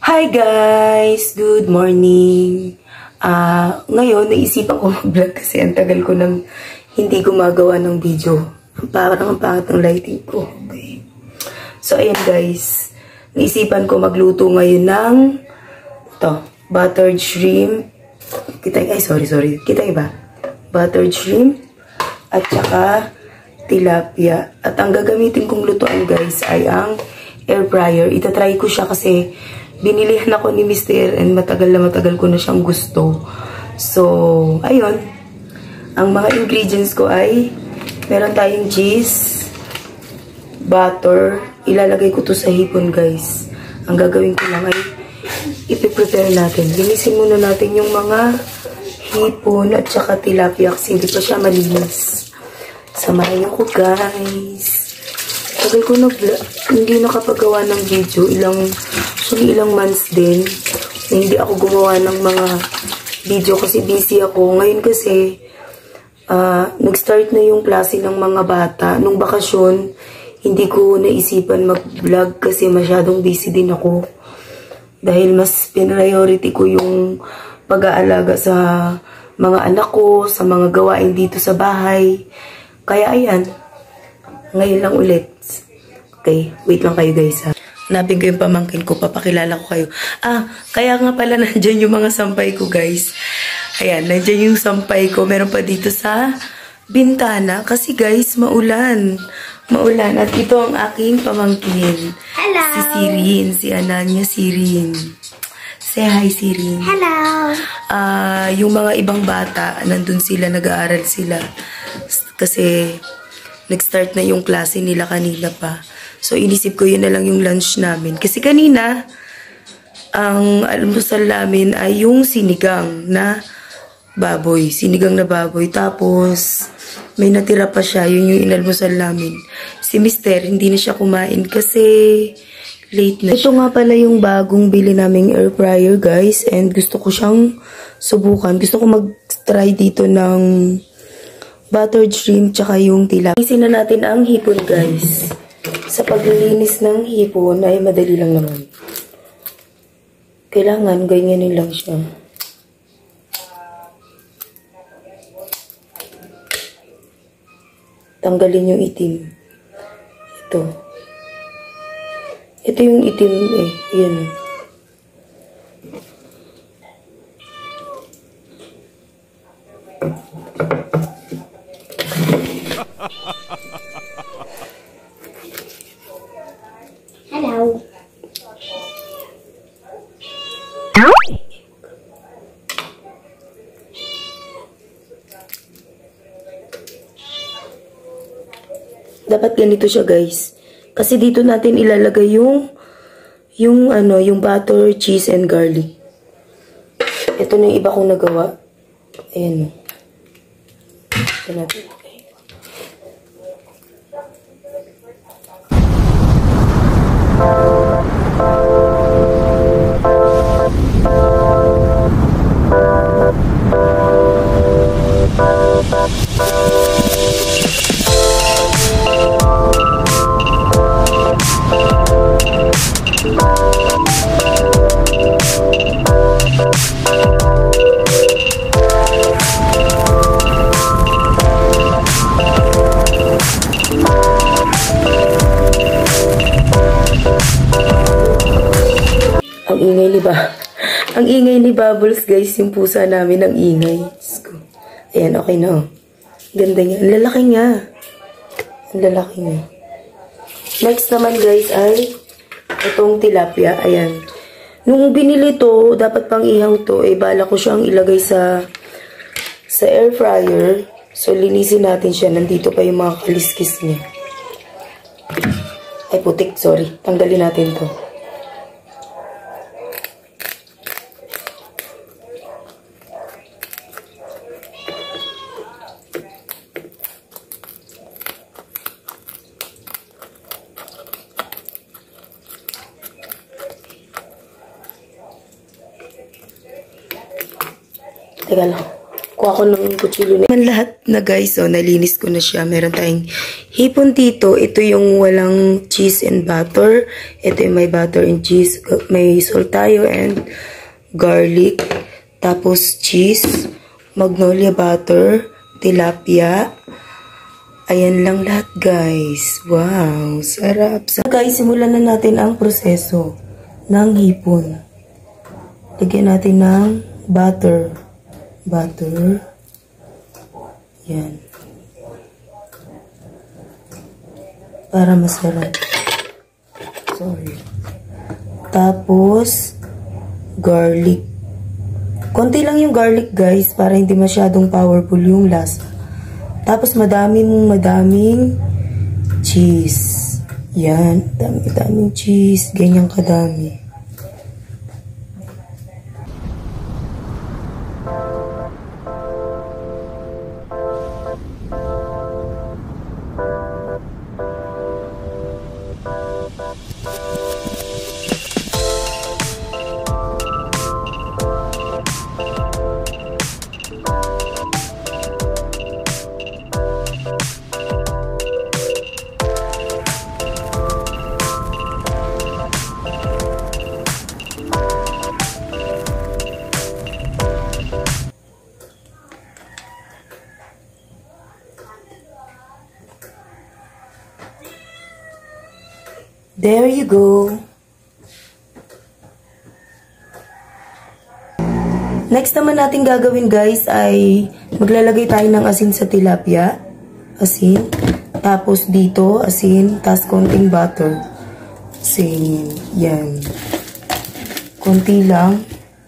Hi guys! Good morning! Ngayon, naisipan ko mag-vlog kasi ang tagal ko nang hindi gumagawa ng video. Parang ang pangit ng lighting ko. Okay. So, ayan guys. Naisipan ko magluto ngayon ng buttered shrimp. Sorry. Kita ba? Buttered shrimp at saka tilapia. At ang gagamitin kong lutuan guys ay ang air fryer. Itatry ko siya kasi binilihan ako ni Mr. and matagal ko na siyang gusto. So, ayun. Ang mga ingredients ko ay meron tayong cheese, butter. Ilalagay ko to sa hipon guys. Ang gagawin ko lang ay ipiprepare natin. Linisin muna natin yung mga hipon at saka tilapia kasi hindi pa siya malinis. Samahan niyo ko guys. Tagal ko hindi nakapagawa ng video. Ilang months din na hindi ako gumawa ng mga video kasi busy ako. Ngayon kasi, nag-start na yung klase ng mga bata. Nung bakasyon, hindi ko naisipan mag-vlog kasi masyadong busy din ako. Dahil mas priority ko yung pag-aalaga sa mga anak ko, sa mga gawain dito sa bahay. Kaya ayan, ngayon lang ulit. Okay, wait lang kayo guys ha. Hanapin ko yung pamangkin ko, papakilala ko kayo. Kaya nga pala nandyan yung mga sampay ko guys. Ayan, nandyan yung sampay ko. Meron pa dito sa bintana kasi guys, maulan. Maulan. At ito ang aking pamangkin. Hello! Si Sirin, si Ananya Sirin. Say hi Sirin. Hello! Yung mga ibang bata, nandun sila, nag-aaral sila. Kasi nag-start na yung klase nila kanina pa. So, inisip ko yun na lang yung lunch namin. Kasi kanina, ang almusal namin ay yung sinigang na baboy. Sinigang na baboy. Tapos, may natira pa siya. Yun yung inalmusal namin. Si Mister, hindi na siya kumain kasi late na siya. Ito nga pala yung bagong bili naming air fryer, guys. And gusto ko siyang subukan. Gusto ko mag-try dito ng buttered shrimp tsaka yung tilapia. Isin na natin ang hipon, guys. Sa paglilinis ng hipon ay madali lang naman. Kailangan ganyanin lang siya. Tanggalin yung itim. Ito. Ito yung itim eh. Yan. Hello. Dapat ganito siya, guys. Kasi dito natin ilalagay yung butter, cheese, and garlic. Ito na yung iba kong nagawa. Ayan. Ito natin. Ang ingay ni Bubbles, guys, yung pusa namin, ang ingay. Ayan, okay na. Ganda niya. Ang lalaki niya. Ang lalaki niya. Next naman, guys, ay itong tilapia. Ayan. Nung binili to, dapat pang ihang to, bala ko siyang ilagay sa air fryer. So, linisin natin siya. Nandito pa yung mga kaliskis niya. Ay, putik, sorry. Tanggalin natin to. Teka lang. Kuha ko ng kutsilyo na. Lahat na guys, nalinis ko na siya. Meron tayong hipon dito, ito yung walang cheese and butter. Ito yung may butter and cheese. May salt tayo and garlic. Tapos cheese, magnolia butter, tilapia. Ayan lang lahat guys. Wow, sarap. So guys, simulan na natin ang proseso ng hipon. Lagyan natin ng butter. Butter. Yan. Para masarap. Sorry. Tapos, garlic. Konti lang yung garlic guys, para hindi masyadong powerful yung lasa. Tapos, madaming cheese. Yan. Daming cheese. Ganyang kadami. There you go. Next naman natin gagawin guys ay maglalagay tayo ng asin sa tilapia. Asin. Tapos dito asin. Tapos konting butter. Asin. Yan. Konti lang.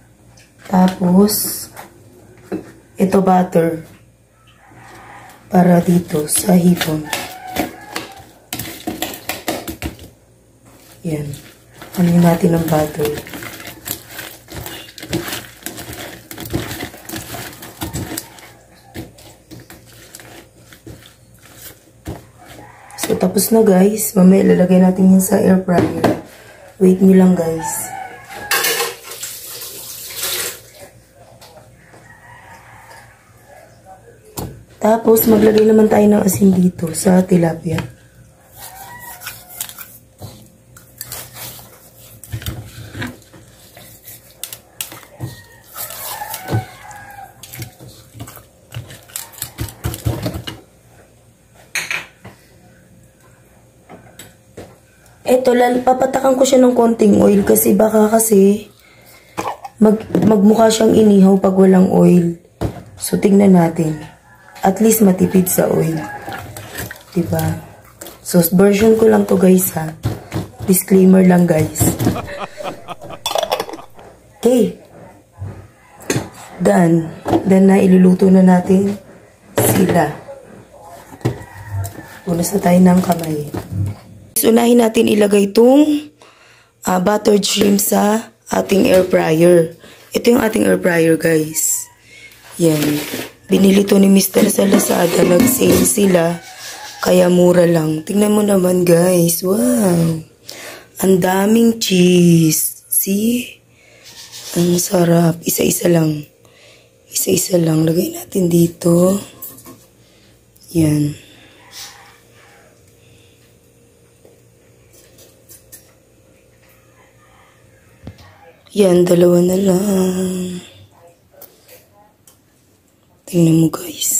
Tapos ito butter. Para dito sa hipon. Yan. Anin natin ang butter. So, tapos na guys. Mamaya ilalagay natin yan sa air fryer. Wait nyo lang guys. Tapos, maglagay naman tayo ng asin dito sa tilapia. Eto, papatakan ko siya ng konting oil kasi baka magmukha siyang inihaw pag walang oil. So, tingnan natin. At least matipid sa oil. Diba? So, version ko lang to guys ha. Disclaimer lang guys. Okay. Done. Then na iluluto na natin sila. Punas na tayo ng kamay. Unahin natin ilagay itong buttered shrimp sa ating air fryer. Ito yung ating air fryer guys. Yan. Binili to ni Mr. sa Lazada. Nag-sale sila. Kaya mura lang. Tingnan mo naman guys. Wow. Ang daming cheese. See? Ang sarap. Isa-isa lang. Isa-isa lang. Lagay natin dito. Yan. Yan, dalawa na lang. Tingnan mo guys.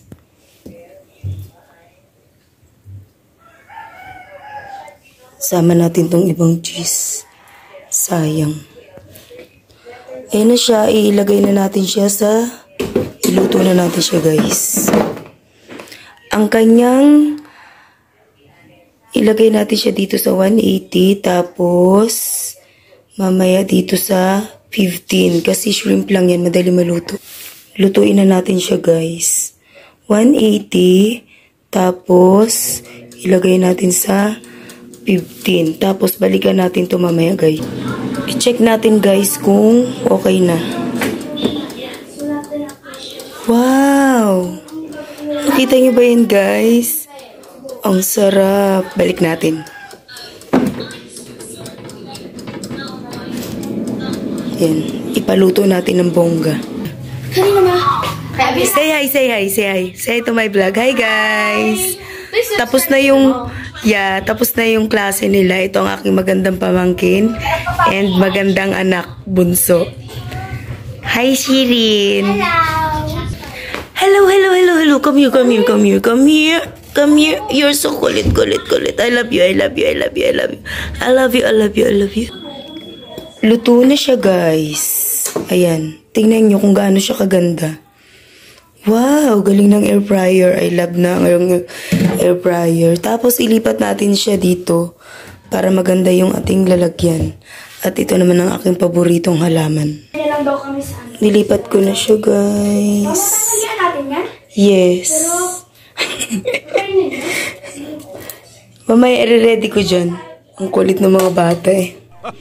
Sama natin tong ibang cheese. Sayang. Ayan na siya. Ilagay na natin siya sa... Iluto na natin siya guys. Ang kanyang... Ilagay natin siya dito sa 180. Tapos... Mamaya dito sa 15. Kasi shrimp lang yan. Madali maluto. Lutuin na natin siya guys. 180. Tapos, ilagay natin sa 15. Tapos, balikan natin to mamaya guys. I-check natin guys kung okay na. Wow! Nakita niyo ba yan guys? Ang sarap. Balik natin. Yan. Ipaluto natin ng bongga. Kanina ma. Say hi, say hi, say hi. Say hi to my vlog. Hi guys! Tapos na yung, tapos na yung klase nila. Ito ang aking magandang pamangkin and magandang anak, bunso. Hi, Shirin. Hello. Come here. You're so kulit. I love you. Luto na siya, guys. Ayan. Tingnan nyo kung gaano siya kaganda. Wow, galing ng air fryer. I love na ang air fryer. Tapos ilipat natin siya dito para maganda yung ating lalagyan. At ito naman ang aking paboritong halaman. Nilipat ko na siya, guys. Natin yan? Yes. Mamaya i-ready ko dyan. Ang kulit ng mga bata eh.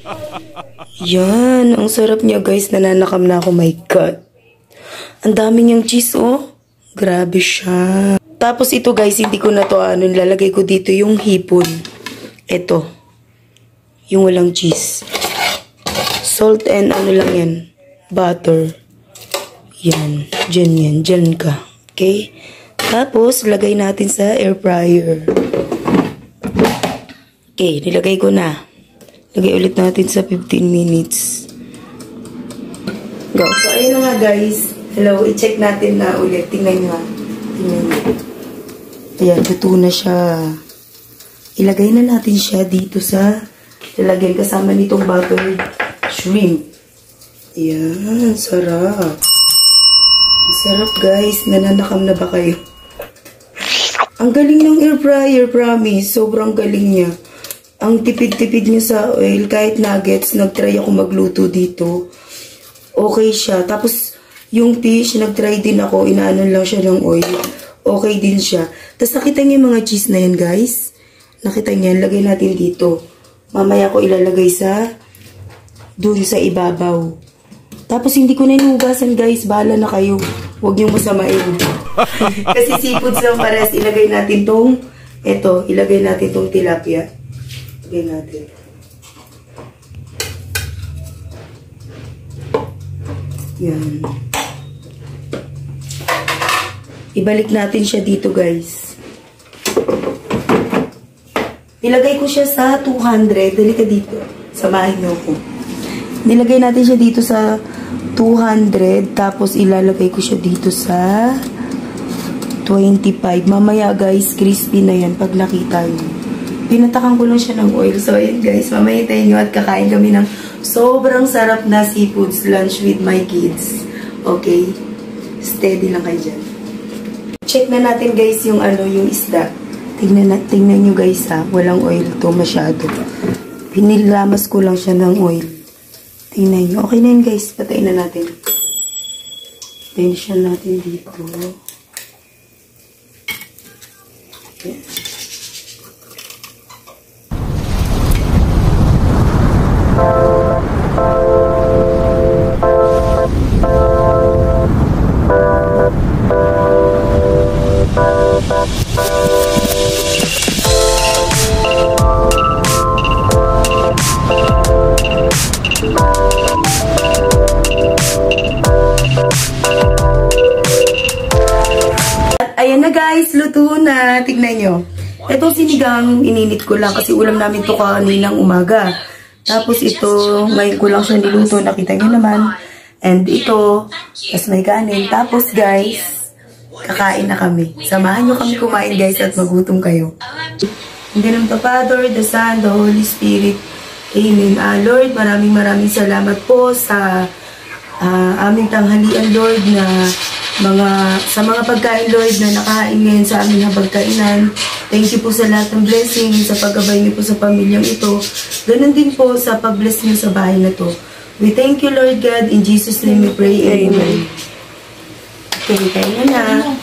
Yan, ang sarap niya, guys. Nananakam na ako, my God. Ang dami niyang cheese, oh. Grabe siya. Tapos ito, guys, hindi ko na to lalagay ko dito yung hipon. Ito. Yung walang cheese. Salt and lang yan. Butter. Yan. Diyan ka. Okay? Tapos, lagay natin sa air fryer. Okay, nilagay ko na. Lagay ulit natin sa 15 minutes. Go. So, ayun na nga, guys. Hello, i-check natin na ulit. Tingnan nyo. Ayan, luto na siya. Ilagay na natin siya dito sa lalagyan kasama nitong buttered shrimp. Ayan, sarap. Sarap, guys. Nananakam na ba kayo? Ang galing ng air fryer, promise. Sobrang galing niya. Ang tipid-tipid niya sa oil. Kahit nuggets, nag-try ako magluto dito. Okay siya. Tapos, yung fish, nag-try din ako. Inaanon lang siya ng oil. Okay din siya. Tapos, nakita niyo yung mga cheese na yan, guys. Nakita niyo yan. Lagay natin dito. Mamaya ko ilalagay sa dun sa ibabaw. Tapos, hindi ko na inugasan, guys. Bahala na kayo. Huwag niyong masamain. Kasi seafood lang pares. Ilagay natin tong, ilagay natin tong tilapia. Ilagay natin. Yan. Ibalik natin siya dito, guys. Nilagay ko siya sa 200. Dali ka dito. Samahin niyo ko. Nilagay natin siya dito sa 200. Tapos, ilalagay ko siya dito sa 25. Mamaya, guys, crispy na yan pag nakita nyo. Pinatakan ko lang siya ng oil. So, ayan, guys. Mamaya tayo nyo at kakain kami ng sobrang sarap na seafoods lunch with my kids. Okay? Steady lang kayo dyan. Check na natin, guys, yung yung isda. Tingnan nyo, guys, ha. Walang oil to masyado. Pinilamas ko lang siya ng oil. Tingnan nyo. Okay na yun, guys. Patayin na natin. Tension natin dito. Okay. Ayan na, guys, luto na. Tignan nyo. Ito sinigang, ininit ko lang kasi ulam namin to kaninang umaga. Tapos ito, ngayon ko lang siya niluto. Nakita nyo naman. And ito, tas may kanin. Tapos, guys, kakain na kami. Samahan nyo kami kumain, guys, at magutom kayo. In the name of the Father, the Son, the Holy Spirit. Amen. Lord, maraming salamat po sa aming tanghalian, Lord, na sa mga pagkain, Lord, na nakahain ngayon sa aming habagkainan. Thank you po sa lahat ng blessing, sa paggabay niyo po sa pamilyang ito. Ganun din po sa pag-bless niyo sa bahay na to. We thank you, Lord God. In Jesus' name we pray. Amen. Okay, kayo na.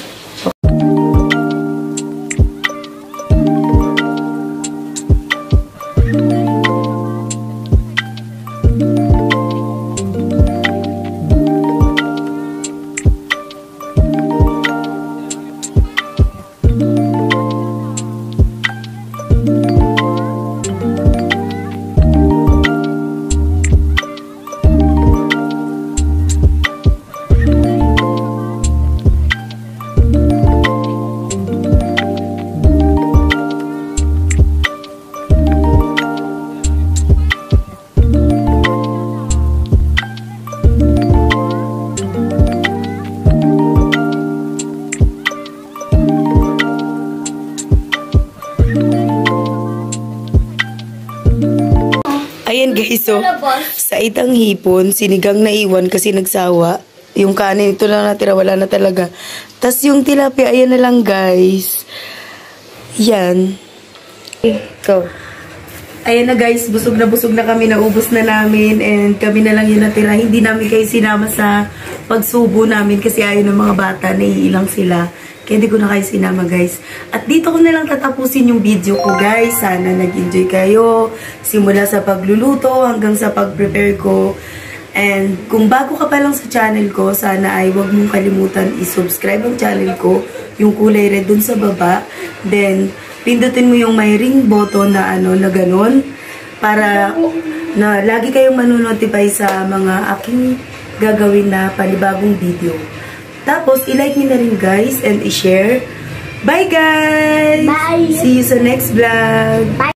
ito, sa itang hipon, sinigang na iwan kasi nagsawa. Yung kanin, ito lang natira, wala na talaga. Tas yung tilapia, ayan na lang guys. Yan. Ito. Ayan na guys, busog na kami, naubos na namin, and kami na lang yung natira. Hindi namin kayo sinama sa pagsubo namin kasi ayaw ng mga bata, naiilang sila. Kaya hindi ko na kayo sinama guys. At dito ko na lang tatapusin yung video ko guys. Sana nag-enjoy kayo. Simula sa pagluluto hanggang sa pag-prepare ko. And kung bago ka pa lang sa channel ko, sana ay huwag mong kalimutan i-subscribe ang channel ko. Yung kulay red dun sa baba. Then, pindutin mo yung may ring button na na ganon. Para na lagi kayong manonotify sa mga aking gagawin na panibagong video. Tapos, i-like nyo na rin guys and i-share. Bye guys! Bye! See you sa next vlog! Bye!